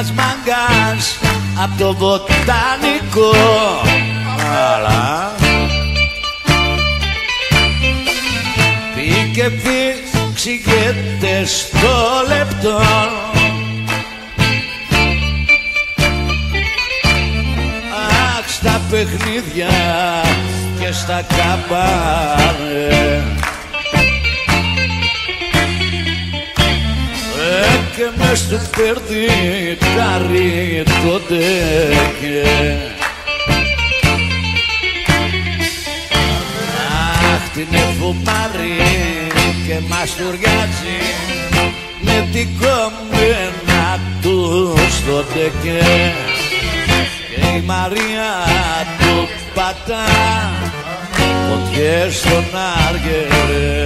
ένας μαγκάς απ' το βοτανικό. Αλλά πήγε φύξηγεται στο λεπτό. Αχ, στα παιχνίδια και στα καμπάνε και μες του περδικάρι το ντέκε. Αχ, την εφουμάρει και μαστουριάζει με την κομμένα του στο ντέκε. Και η Μαρία του πατά φωτιές στον άργερε.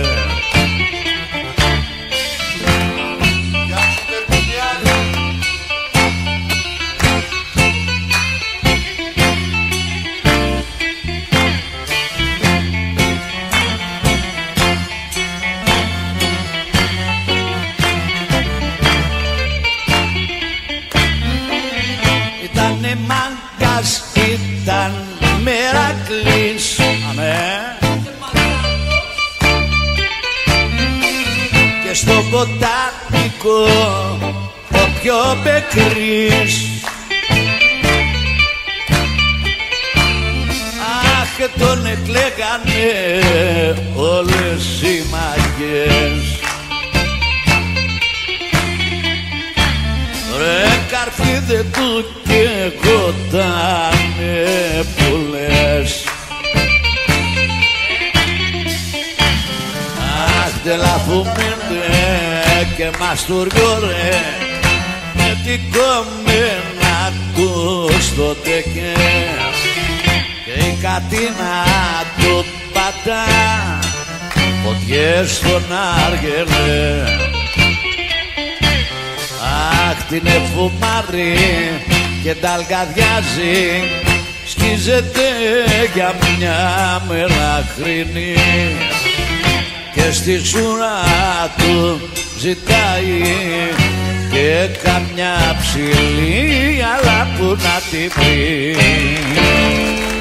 Ήτανε μάγκας, ήταν Μερακλής. Αμέ. Και στο βοτανικό ο πιο πεκρής. Αχ, τον εκλέγανε όλες οι μαγιές. Ρε καρφίδε του και κοτάνε πουλές. Αχ, τελαφουμέντε και μαστουριόρε με την κομμένα του στο τεκέ. Και η κατίνα του πατά φωτιές στον άργελε. Αχ, την εφουμάρει και ταλκαδιάζει, σκίζεται για μια μελαχρινή και στη σούρα του ζητάει και καμιά ψηλή, αλλά που να την πει.